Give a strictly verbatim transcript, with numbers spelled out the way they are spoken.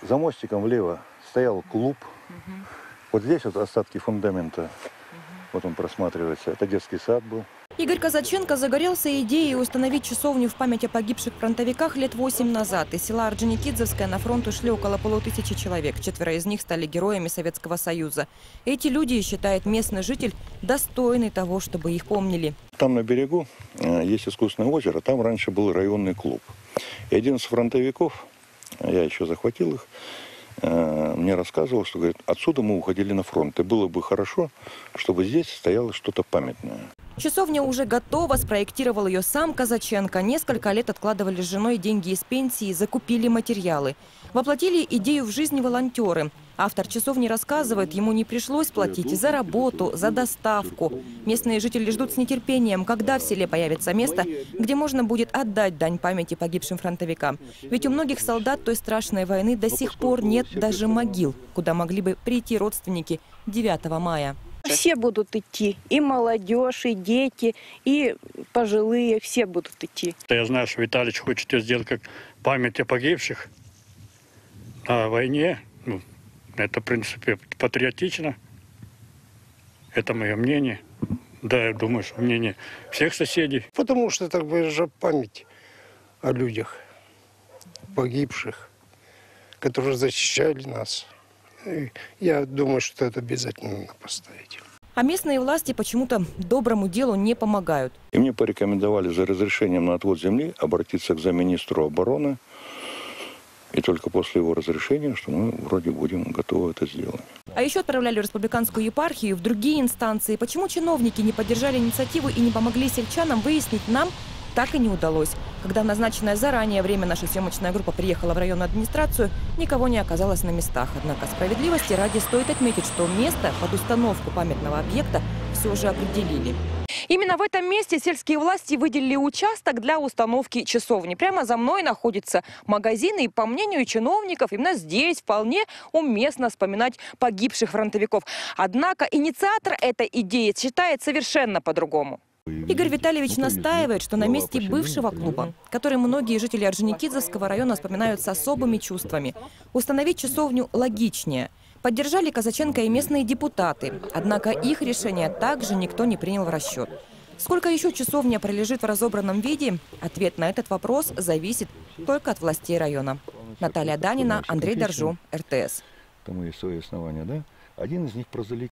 За мостиком влево стоял клуб. Угу. Вот здесь вот остатки фундамента. Угу. Вот он просматривается. Это детский сад был. Игорь Казаченко загорелся идеей установить часовню в память о погибших фронтовиках лет восемь назад. Из села Орджоникидзевское на фронт ушли около полутысячи человек. Четверо из них стали героями Советского Союза. Эти люди, считает местный житель, достойны того, чтобы их помнили. Там на берегу есть искусственное озеро. Там раньше был районный клуб. И один из фронтовиков, я еще захватил их, мне рассказывал, что, говорит, отсюда мы уходили на фронт. И было бы хорошо, чтобы здесь стояло что-то памятное. Часовня уже готова, спроектировал ее сам Казаченко. Несколько лет откладывали с женой деньги из пенсии, закупили материалы. Воплотили идею в жизнь волонтеры. Автор часовни рассказывает, ему не пришлось платить за работу, за доставку. Местные жители ждут с нетерпением, когда в селе появится место, где можно будет отдать дань памяти погибшим фронтовикам. Ведь у многих солдат той страшной войны до сих пор нет даже могил, куда могли бы прийти родственники девятого мая. Все будут идти, и молодежь, и дети, и пожилые, все будут идти. Я знаю, что Виталич хочет ее сделать как память о погибших на войне. Ну, это, в принципе, патриотично. Это мое мнение. Да, я думаю, что мнение всех соседей. Потому что это же память о людях, погибших, которые защищали нас. И я думаю, что это обязательно надо поставить. А местные власти почему-то доброму делу не помогают. И мне порекомендовали за разрешением на отвод земли обратиться к замминистру обороны. И только после его разрешения, что мы вроде будем готовы это сделать. А еще отправляли в республиканскую епархию, в другие инстанции. Почему чиновники не поддержали инициативу и не помогли сельчанам, выяснить нам так и не удалось. Когда в назначенное заранее время наша съемочная группа приехала в районную администрацию, никого не оказалось на местах. Однако справедливости ради стоит отметить, что место под установку памятного объекта все же определили. Именно в этом месте сельские власти выделили участок для установки часовни. Прямо за мной находится магазин, и, по мнению чиновников, именно здесь вполне уместно вспоминать погибших фронтовиков. Однако инициатор этой идеи считает совершенно по-другому. Игорь Витальевич настаивает, что на месте бывшего клуба, который многие жители Орджоникидзевского района вспоминают с особыми чувствами, установить часовню логичнее. Поддержали Казаченко и местные депутаты. Однако их решение также никто не принял в расчет. Сколько еще часовня пролежит в разобранном виде? Ответ на этот вопрос зависит только от властей района. Наталья Данина, Андрей Доржу, эр тэ эс. Тому есть свои основания, да? Один из них прозалетел.